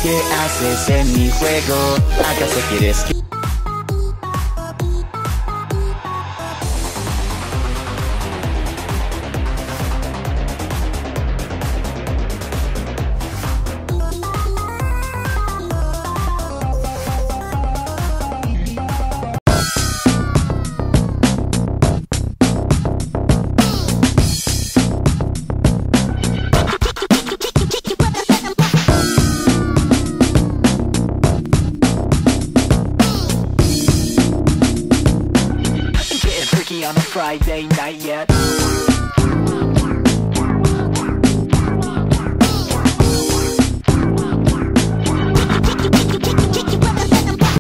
¿Qué haces en mi juego? ¿Acaso quieres que... On a Friday night yet?